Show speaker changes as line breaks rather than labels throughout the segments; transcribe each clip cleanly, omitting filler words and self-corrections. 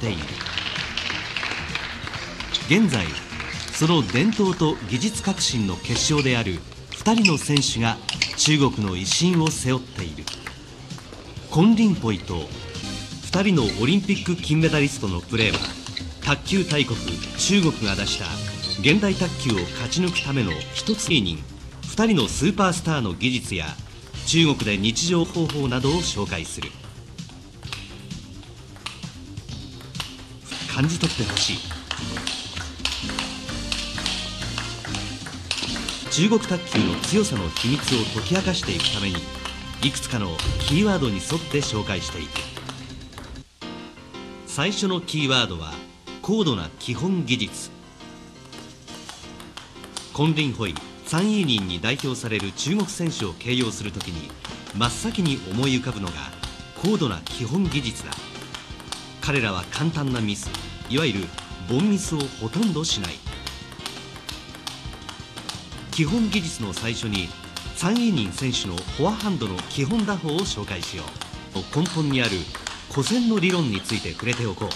ている。現在その伝統と技術革新の結晶である2人の選手が中国の威信を背負っている。金林穂と2人のオリンピック金メダリストのプレーは、卓球大国中国が出した現代卓球を勝ち抜くための一つ芸人2人のスーパースターの技術や中国で日常方法などを紹介する。感じ取ってほしい。中国卓球の強さの秘密を解き明かしていくために、いくつかのキーワードに沿って紹介していく。最初のキーワードは高度な基本技術。金林穂、サン・イーニンに代表される中国選手を形容するときに真っ先に思い浮かぶのが高度な基本技術だ。彼らは簡単なミス、いわゆる凡ミスをほとんどしない。基本技術の最初にサン・イーニン選手のフォアハンドの基本打法を紹介しよう。根本にある古戦の理論について触れておこう。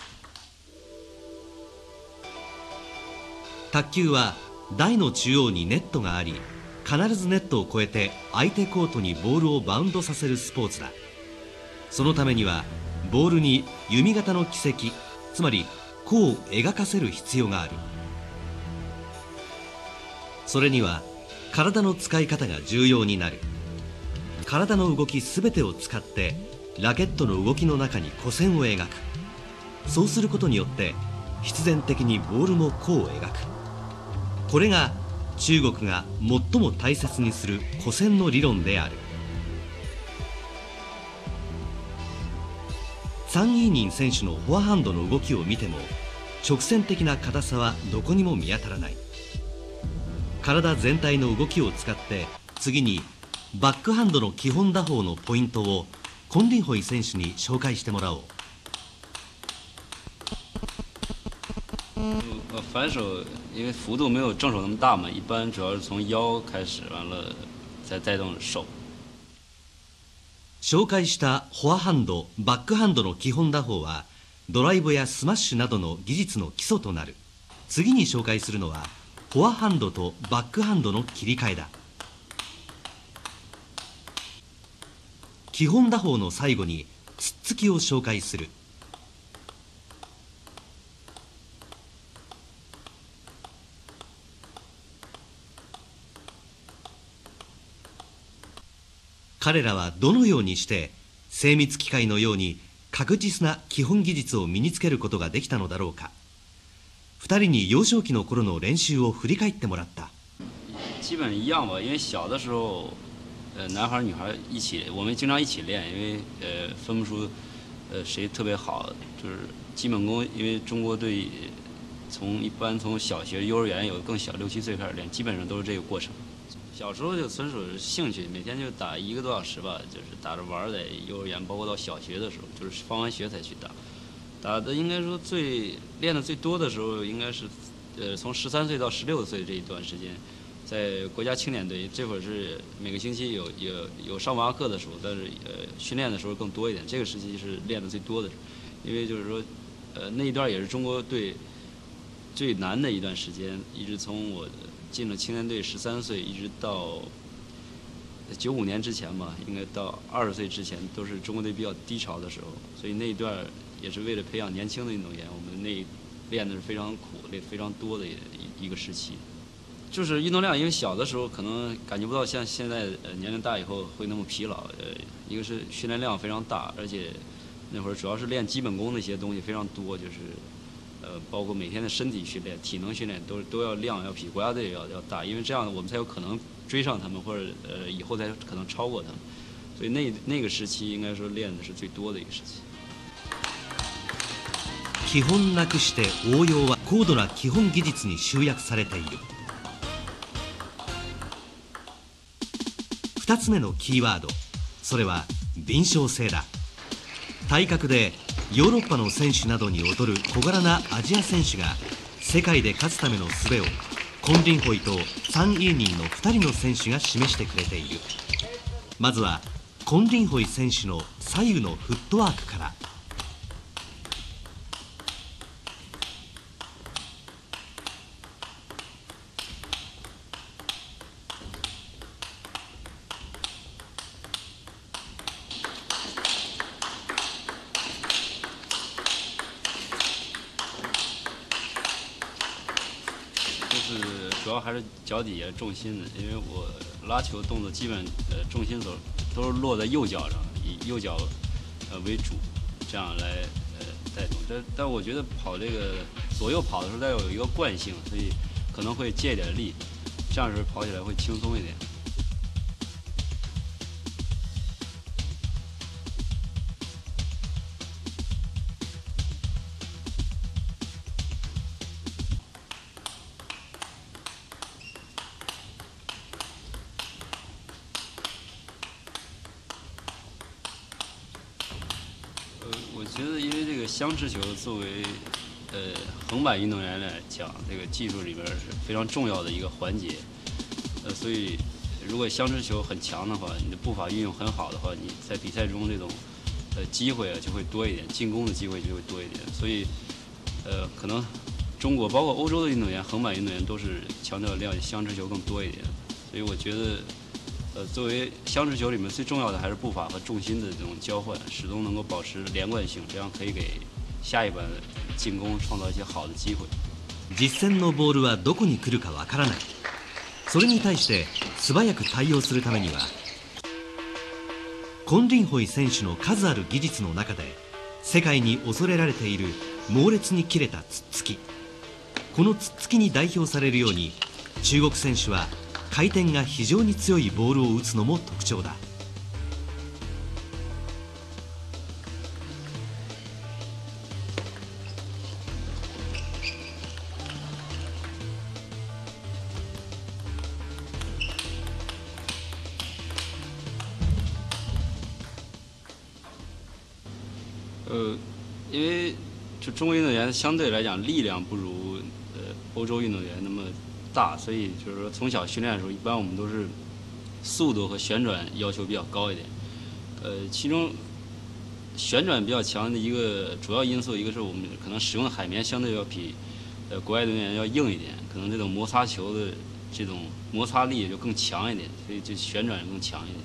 卓球は台の中央にネットがあり、必ずネットを越えて相手コートにボールをバウンドさせるスポーツだ。そのためにはボールに弓形の軌跡、つまり弧を描かせる必要がある。それには体の使い方が重要になる。体の動きすべてを使ってラケットの動きの中に弧線を描く。そうすることによって必然的にボールも弧を描く。これが中国が最も大切にする弧線の理論である。サン・イーニン選手のフォアハンドの動きを見ても直線的な硬さはどこにも見当たらない。体全体の動きを使って次にバックハンドの基本打法のポイントを金林穂選手に紹介してもらおう。
反手因为幅度没有正手那么大嘛，一般主要是从腰开始，完了再带动手。
紹介したフォアハンド、バックハンドの基本打法はドライブやスマッシュなどの技術の基礎となる。次に紹介するのはフォアハンドとバックハンドの切り替えだ。基本打法の最後につっつきを紹介する。彼らはどのようにして精密機械のように確実な基本技術を身につけることができたのだろうか。2人に幼少期の頃の練習を振り返ってもらった。
基本一样吧，因为小的时候，男孩女孩一起，我们经常一起练，因为分不出谁特别好，就是基本功，因为中国队一般从小学、幼儿园有更小6、7岁开始练，基本上都是这个过程。小时候就纯属兴趣，每天就打1个多小时吧，就是打着玩在幼儿园，包括到小学的时候，就是放完学才去打。打的应该说练的最多的时候，应该是从13岁到16岁这一段时间，在国家青年队，这会儿是每个星期有上文化课的时候，但是训练的时候更多一点。这个时期是练的最多的，因为就是说那一段也是中国队最难的一段时间，一直从我进了青年队13岁，一直到95年之前吧，应该到20岁之前都是中国队比较低潮的时候，所以那一段也是为了培养年轻的运动员，我们练的是非常苦、练非常多的一个时期。就是运动量，因为小的时候可能感觉不到像现在年龄大以后会那么疲劳。一个是训练量非常大，而且那会儿主要是练基本功的一些东西非常多，就是包括每天的身体训练、体能训练都要量要比国家队要大，因为这样我们才有可能追上他们，或者以后才可能超过他们。所以那个时期应该说练的是最多的一个时期。
基本なくして応用は高度な基本技術に集約されている。2つ目のキーワード、それは敏捷性だ。体格でヨーロッパの選手などに劣る小柄なアジア選手が世界で勝つための術を金林穂とサン・イーニンの2人の選手が示してくれている。まずは金林穂選手の左右のフットワークから。
主要还是脚底下重心的，因为我拉球动作基本重心都是落在右脚上，以右脚为主，这样来带动。但我觉得跑这个左右跑的时候，它有一个惯性，所以可能会借一点力，这样时候跑起来会轻松一点。我觉得因为这个相持球作为横板运动员来讲，这个技术里边是非常重要的一个环节。所以如果相持球很强的话，你的步伐运用很好的话，你在比赛中这种机会就会多一点，进攻的机会就会多一点。所以可能中国包括欧洲的运动员，横板运动员都是强调相持球更多一点。所以我觉得。作为相持球里面最重要的还是步伐和重心的这种交换，始终能够保持连贯性，这样可以给下一板进攻创造一些好的机会。
実戦のボールはどこに来るかわからない。それに対して素早く対応するためには、コン・リンホイ選手の数ある技術の中で世界に恐れられている猛烈に切れたツッツキ。このツッツキに代表されるように、中国選手は回転が非常に強いボールを打つのも特徴だ。
因为就中国运动员相对来讲力量不如欧洲运动员那么大，所以就是说从小训练的时候，一般我们都是速度和旋转要求比较高一点。其中旋转比较强的一个主要因素，一个是我们可能使用的海绵相对要比国外运动员要硬一点，可能这种摩擦球的这种摩擦力也就更强一点，所以就旋转更强一点。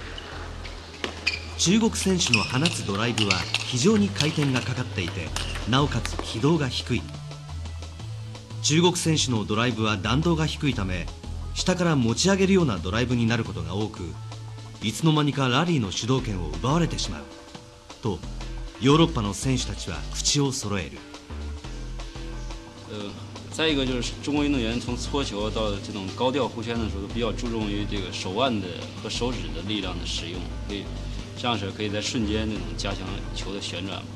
中国選手の放つドライブは非常に回転がかかっていて、なおかつ軌道が低い。中国選手のドライブは弾道が低いため、下から持ち上げるようなドライブになることが多く、いつの間にかラリーの主導権を奪われてしまうと、ヨーロッパの選手たちは口を揃える。
再一个就是中国运动员从搓球到这种高调弧圈的时候，都比较注重于这个手腕的和手指的力量的使用，所以这样是可以在瞬间那种加强球的旋转。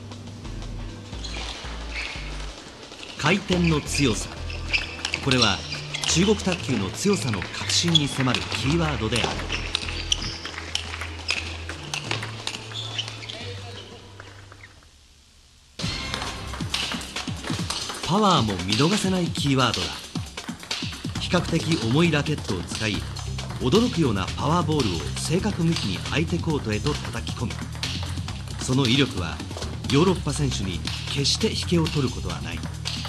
回転の強さ、これは中国卓球の強さの核心に迫るキーワードである。パワーも見逃せないキーワードだ。比較的重いラケットを使い、驚くようなパワーボールを正確無比に相手コートへと叩き込む。その威力はヨーロッパ選手に決して引けを取ることはない。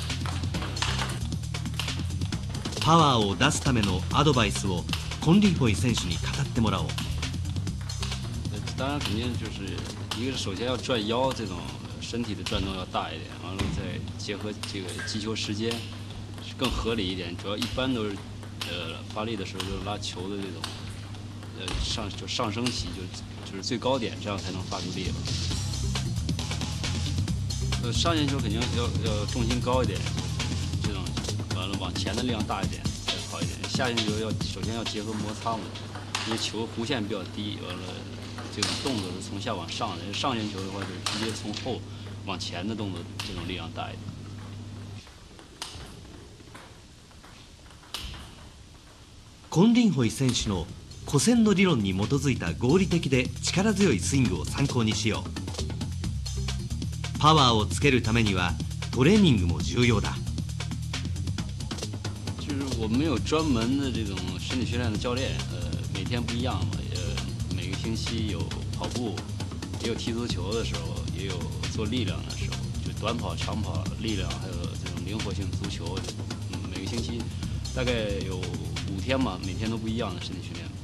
パワーを出すためのアドバイスをコン・リンホイ選手に語ってもらおう。
当然肯定就是一个是首先要转腰，这种身体的转动要大一点，完了再结合这个击球时间更合理一点。主要一般都是发力的时候就拉球的这种上升期就是最高点，这样才能发出力来。上旋球肯定要重心高一点，这种完了往前的力量大一点才好一点。下旋球首先要结合摩擦嘛，因为球弧线比较低，完了这种动作是从下往上的。上旋球的话就是直接从后往前的动作，这种力量大一点。
コン・リンホイ選手の古戦の理論に基づいた合理的で力強いスイングを参考にしよう。パワーをつけるためにはトレーニングも重要だ。
就是我们没有专门的这种身体训练的教练，每天不一样嘛，每个星期有跑步，也有踢足球的时候，也有做力量的时候，就短跑、长跑、力量，还有这种灵活性足球，每个星期大概有5天吧，每天都不一样的身体训练。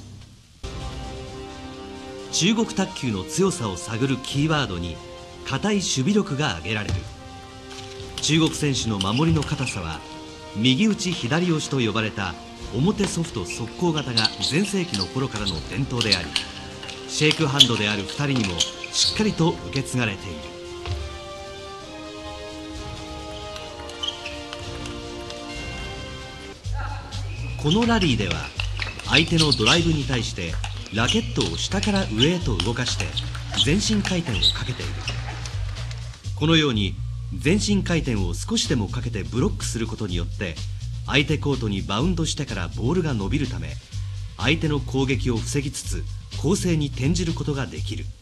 中国卓球の強さを探るキーワードに硬い守備力が挙げられる。中国選手の守りの硬さは右打ち左押しと呼ばれた表ソフト速攻型が全盛期の頃からの伝統であり、シェイクハンドである2人にもしっかりと受け継がれている。このラリーでは相手のドライブに対してラケットを下から上へと動かして全身回転をかけている。このように全身回転を少しでもかけてブロックすることによって相手コートにバウンドしてからボールが伸びるため、相手の攻撃を防ぎつつ攻勢に転じることができる。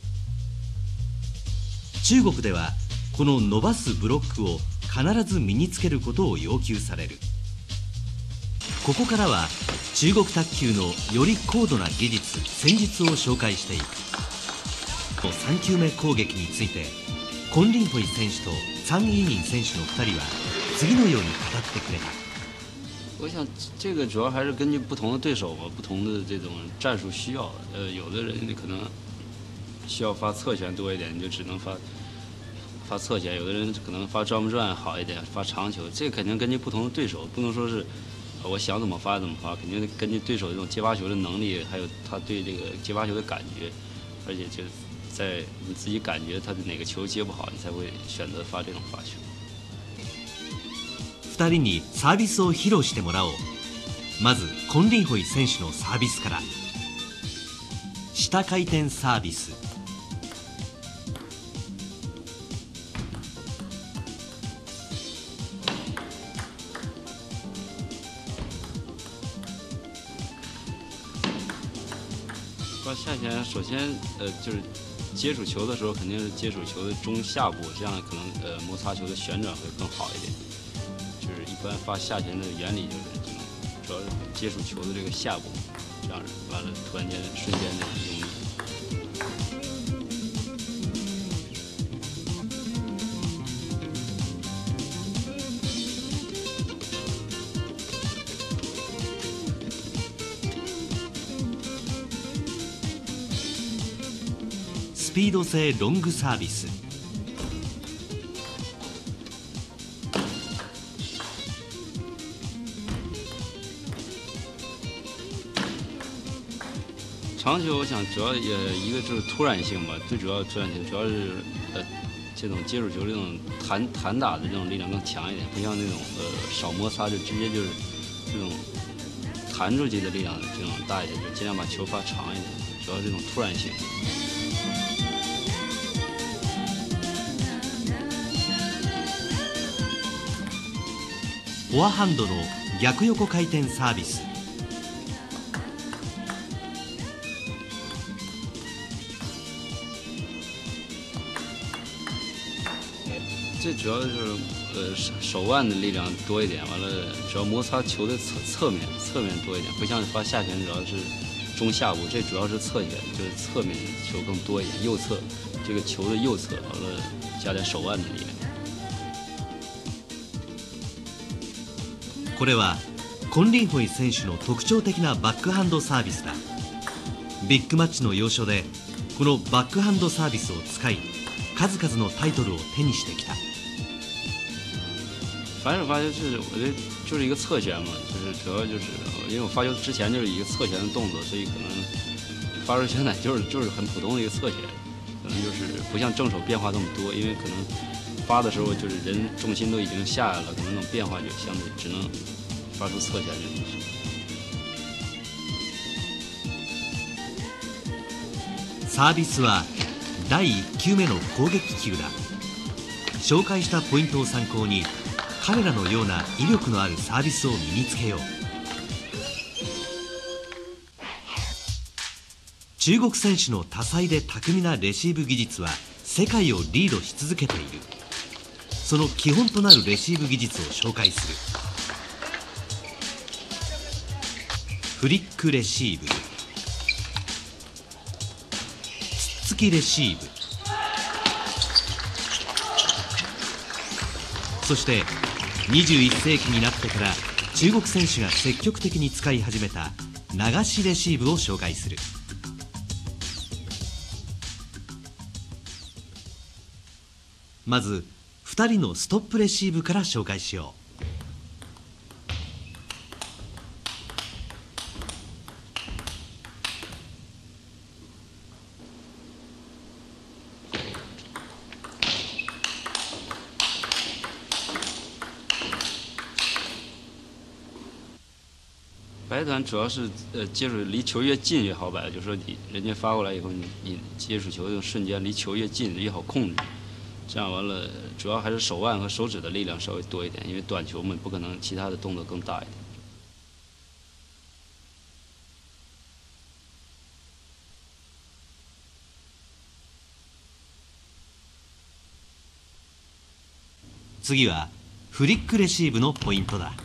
中国ではこの伸ばすブロックを必ず身につけることを要求される。ここからは中国卓球のより高度な技術戦術を紹介していく。3球目攻撃についてコン・リンホイ選手とツァン・イーニン選手の2人は次のように語ってくれた。
我想这个主要还是根据不同的对手吧，不同的这种战术需要。有的人可能需要发侧旋多一点，你就只能发侧旋；有的人可能发转不转好一点，发长球。这个肯定根据不同的对手，不能说是我想怎么发怎么发，肯定根据对手这种接发球的能力，还有他对这个接发球的感觉，而且就在你自己感觉他的哪个球接不好，你才会选择发这种发球。
2人にサービスを披露してもらおう。まずコン・リンホイ選手のサービスから。下回転サービス、
发下旋，首先就是接触球的时候肯定是接触球的中下部，这样可能摩擦球的旋转会更好一点。就是一般发下旋的原理就是这种，主要是接触球的这个下部，这样完了突然间瞬间的用力。
スピード性ロングサービス、
长球我想主要一个就是突然性吧，最主要突然性主要是这种接触球这种弹打的这种力量更强一点，不像那种少摩擦就直接就是这种弹出去的力量这种大一点，就尽量把球发长一点，主要这种突然性。
フォアハンドの逆横回転サービス、
最主要就是手腕的力量多一点，完了主要摩擦球的侧面多一点，不像发下旋主要是中下部，这主要是侧旋，就是侧面球更多一点，右侧这个球的右侧，完了加点手腕的力量。
これはコン・リンホイ選手の特徴的なバックハンドサービスだ。ビッグマッチの要所でこのバックハンドサービスを使い数々のタイトルを手にしてきた。
反手发球是我觉得就是一个侧旋嘛，就是主要就是因为我发球之前就是一个侧旋的动作，所以可能发出旋奶就是很普通的一个侧旋，可能就是不像正手变化那么多，因为可能发的时候就是人重心都已经下来了，可能那种变化就相对只能发出侧旋这种。
サービスは第1球目の攻撃球だ。紹介したポイントを参考に彼らのような威力のあるサービスを身につけよう。中国選手の多彩で巧みなレシーブ技術は世界をリードし続けている。その基本となるレシーブ技術を紹介する。フリックレシーブ、つっつきレシーブ、そして21世紀になってから中国選手が積極的に使い始めた流しレシーブを紹介する。まず2人のストップレシーブから紹介しよう。
摆短主要是接触离球越近越好摆，就是说人家发过来以后，你接触球的瞬间离球越近越好控制。这样完了，主要还是手腕和手指的力量稍微多一点，因为短球嘛，不可能其他的动作更大一点。
次はフリックレシーブのポイントだ。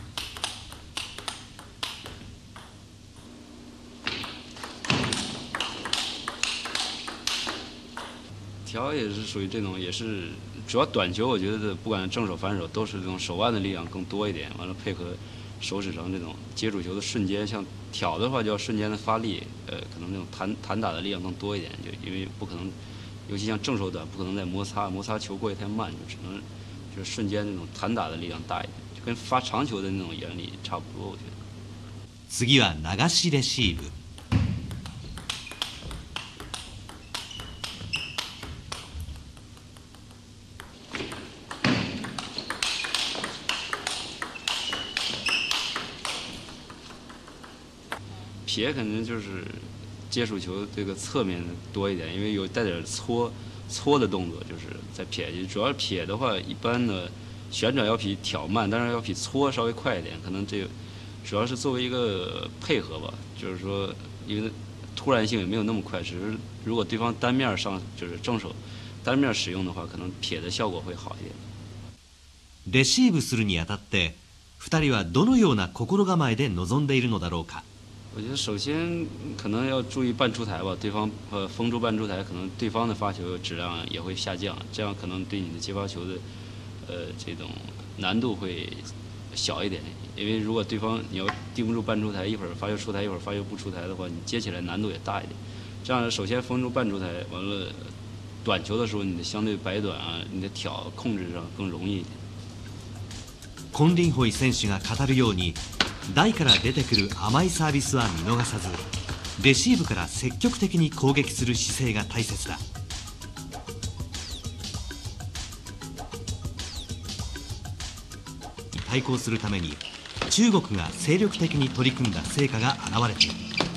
调也是属于这种，也是主要短球，我觉得不管正手反手都是这种手腕的力量更多一点，完了配合手指上这种接触球的瞬间，像挑的话就要瞬间的发力，可能那种弹打的力量更多一点，就因为不可能，尤其像正手短不可能再摩擦球过于太慢，就只能就是瞬间那种弹打的力量大一点，就跟发长球的那种原理差不多，我觉得。
次は流しレシーブ。
撇肯定就是接触球这个侧面多一点，因为有带点搓的动作，就是在撇。主要撇的话，一般的旋转要比挑慢，但是要比搓稍微快一点。可能这个主要是作为一个配合吧，就是说因为突然性也没有那么快，只是如果对方单面上就是正手单面使用的话，可能撇的效果会好一点。
レシーブするにあたって2人はどのような心構えで臨んでいるのだろうか。
我觉得首先可能要注意半出台吧，对方封住半出台，可能对方的发球质量也会下降，这样可能对你的接发球的这种难度会小一点。因为如果对方你要盯不住半出台，一会儿发球出台，一会儿发球不出台的话，你接起来难度也大一点。这样首先封住半出台，完了短球的时候你的相对摆短啊，你的挑控制上更容易一点。
コンリンホイ選手が語るように、台から出てくる甘いサービスは見逃さず、レシーブから積極的に攻撃する姿勢が大切だ。対抗するために中国が精力的に取り組んだ成果が現れている。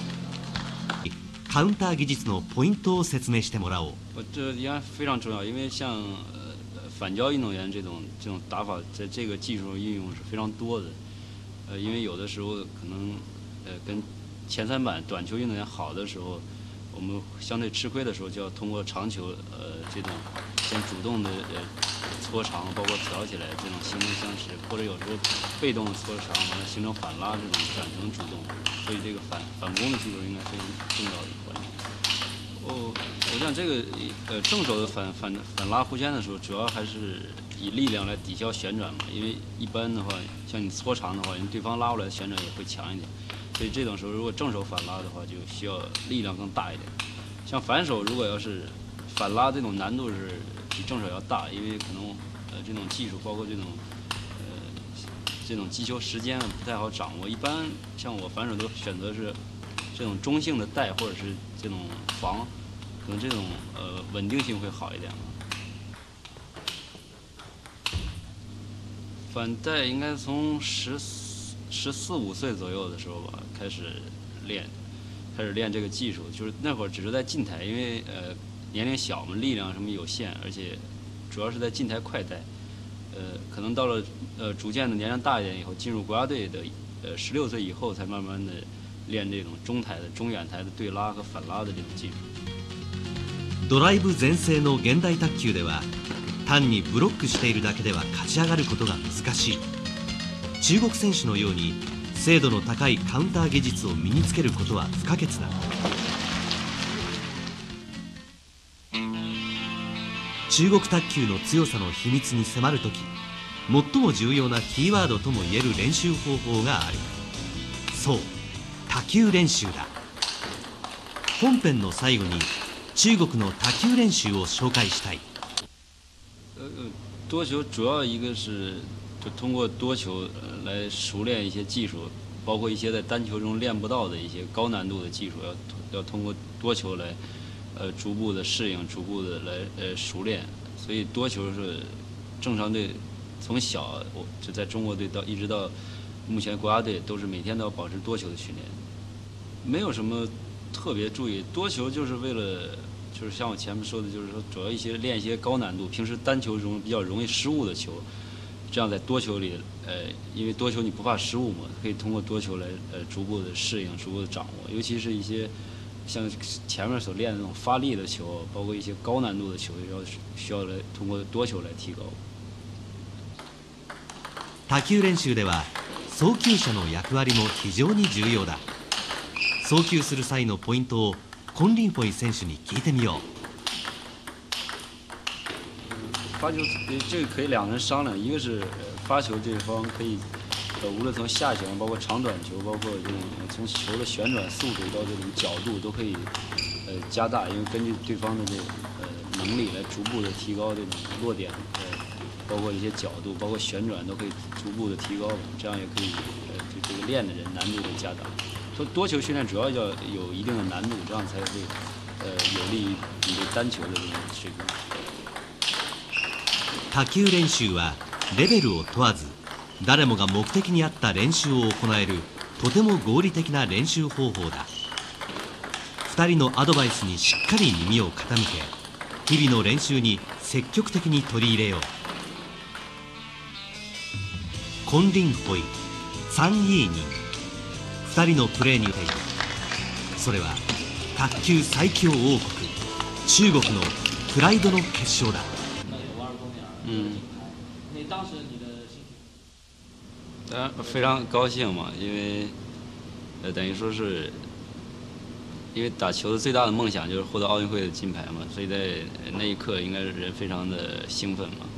カウンター技術のポイントを説明してもらおう。
这应该非常重要，因为像反交运动员这种打法，在这个技术运用是非常多的。因为有的时候可能跟前三板短球运动员好的时候，我们相对吃亏的时候，就要通过长球这种先主动的搓长，包括挑起来这种形成相持，或者有时候被动的搓长，完了形成反拉这种转成主动，所以这个反攻的技术应该非常重要的一环。我想这个正手的反拉弧肩的时候，主要还是以力量来抵消旋转嘛，因为一般的话，像你搓长的话，因为对方拉过来的旋转也会强一点，所以这种时候如果正手反拉的话，就需要力量更大一点。像反手如果要是反拉，这种难度是比正手要大，因为可能这种技术包括这种击球时间不太好掌握。一般像我反手都选择是这种中性的带或者是这种防，可能这种稳定性会好一点吧。反带应该从14、15岁左右的时候吧开始练这个技术，就是那会儿只是在近台，因为年龄小嘛，力量什么有限，而且主要是在近台快带。可能到了逐渐的年龄大一点以后，进入国家队的16岁以后，才慢慢的练这种中台的中远台的对拉和反拉的这种技术。
ドライブ全盛の現代卓球では単にブロックしているだけでは勝ち上がることが難しい。中国選手のように精度の高いカウンター技術を身につけることは不可欠だ。中国卓球の強さの秘密に迫るとき、最も重要なキーワードともいえる練習方法がある。そう、多球練習だ。本編の最後に中国の多球練習を紹介したい。
多球主要一个是就通过多球来熟练一些技术，包括一些在单球中练不到的一些高难度的技术，要通过多球来逐步的适应，逐步的来熟练。所以多球是正常队从小我就在中国队一直到目前国家队都是每天都要保持多球的训练，没有什么特别注意。多球就是为了，就是像我前面说的，就是说主要练一些高难度，平时单球中比较容易失误的球，这样在多球里，因为多球你不怕失误嘛，可以通过多球来逐步的适应，逐步的掌握，尤其是一些像前面所练的那种发力的球，包括一些高难度的球，需要来通过多球来提高。
卓球練習では送球者の役割も非常に重要だ。送球する際のポイントをコンリンフォイ選手に聞いてみよう。
发球这个可以两人商量，一个是发球这一方可以，无论从下旋，包括长短球，包括这种从球的旋转速度到这种角度都可以加大，因为根据对方的这个能力来逐步的提高这种落点，包括一些角度，包括旋转都可以逐步的提高，这样也可以对这个练的人难度的加大。说多球训练主要要有一定的难度，这样才会有利于你对单球的这种水平。
卓球練習はレベルを問わず誰もが目的に合った練習を行えるとても合理的な練習方法だ。2人のアドバイスにしっかり耳を傾け日々の練習に積極的に取り入れよう。コンリンホイ、ツァン・イーニン、2人のプレーによっている。それは卓球最強王国中国のプライドの結晶だ。
当然非常高兴嘛，因为等于说是，因为打球的最大的梦想就是获得奥运会的金牌嘛，所以在那一刻应该是人非常的兴奋嘛。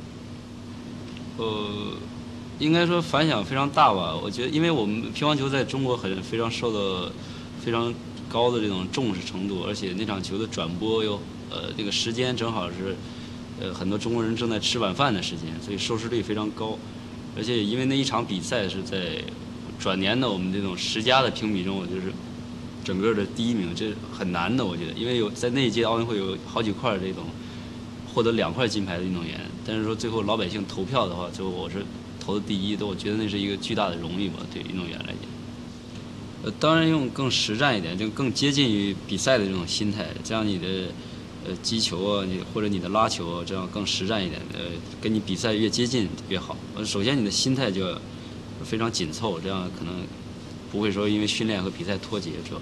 应该说反响非常大吧。我觉得，因为我们乒乓球在中国非常受到非常高的这种重视程度，而且那场球的转播这个时间正好是很多中国人正在吃晚饭的时间，所以收视率非常高。而且因为那一场比赛是在转年的我们这种10佳的评比中，我就是整个的第1名，这很难的，我觉得，因为在那一届奥运会有好几块这种获得2块金牌的运动员，但是说最后老百姓投票的话，最后我是投的第1，我觉得那是一个巨大的荣誉吧，对运动员来讲。当然用更实战一点，就更接近于比赛的这种心态，这样你的击球啊，或者你的拉球啊，这样更实战一点，跟你比赛越接近越好。首先你的心态就要非常紧凑，这样可能不会说因为训练和比赛脱节。这，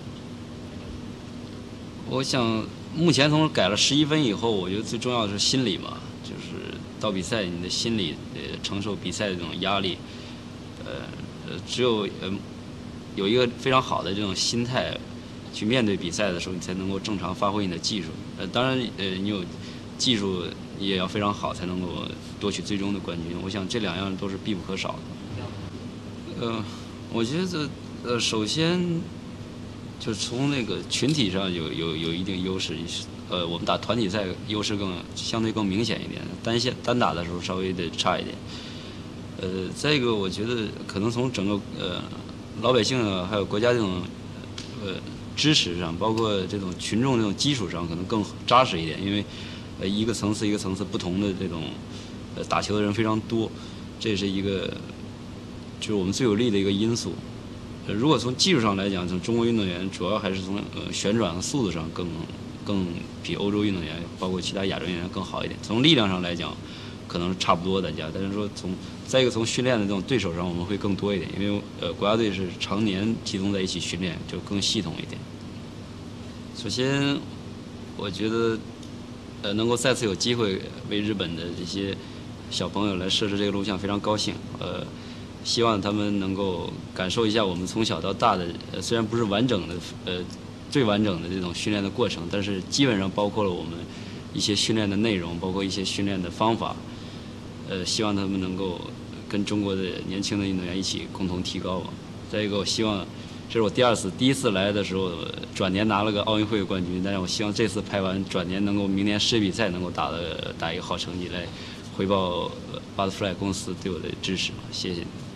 我想目前从改了11分以后，我觉得最重要的是心理嘛，就是到比赛你的心理承受比赛的这种压力，只有有一个非常好的这种心态去面对比赛的时候，你才能够正常发挥你的技术。当然，你有技术也要非常好，才能够夺取最终的冠军。我想这2样都是必不可少的。我觉得首先就是从那个群体上有一定优势，我们打团体赛优势相对更明显一点，单打的时候稍微得差一点。再一个，我觉得可能从整个老百姓啊，还有国家这种支持上，包括这种群众这种基础上，可能更扎实一点，因为一个层次一个层次不同的这种打球的人非常多，这是一个就是我们最有利的一个因素。如果从技术上来讲，从中国运动员主要还是从旋转和速度上更比欧洲运动员，包括其他亚洲运动员更好一点。从力量上来讲，可能是差不多大家，但是说再一个从训练的这种对手上，我们会更多一点，因为国家队是常年集中在一起训练，就更系统一点。首先，我觉得能够再次有机会为日本的这些小朋友来设置这个录像，非常高兴。希望他们能够感受一下我们从小到大的，虽然不是完整的最完整的这种训练的过程，但是基本上包括了我们一些训练的内容，包括一些训练的方法。希望他们能够跟中国的年轻的运动员一起共同提高吧。再一个，我希望这是我第一次来的时候，转年拿了个奥运会的冠军，但是我希望这次拍完转年能够明年世界比赛能够打一个好成绩，来回报 Butterfly 公司对我的支持。谢谢你。